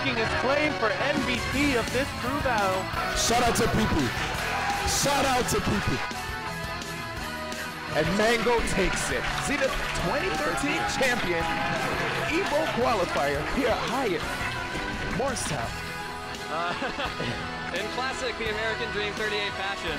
staking his claim for MVP of this crew battle. Shout out to Pee-Pee. Shout out to Pee-Pee. And Mango takes it. Zenith 2013 champion, Evo qualifier here at Hyatt, Morristown. In classic The American Dream 38 fashion.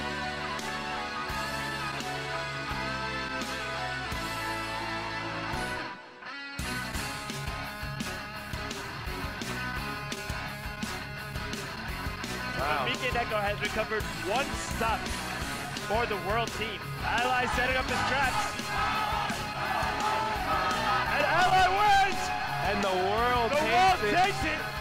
Wow. Mike Neko has recovered one stock for the world team. Ally setting up his traps. And Ally wins! And the world takes it.